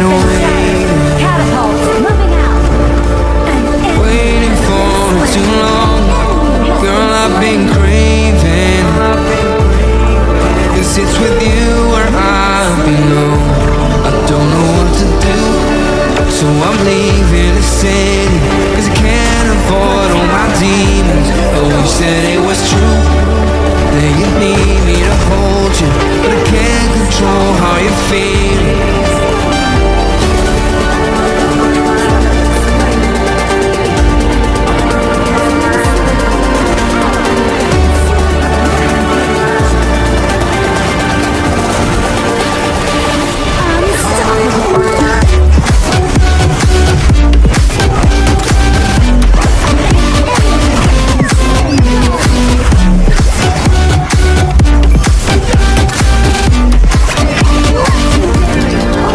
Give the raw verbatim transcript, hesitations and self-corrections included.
been waiting, waiting for too long. Girl, I've been craving, 'cause it's with you where I belong. I don't know what to do, so I'm leaving the city, 'cause I can't avoid all my demons. I wish that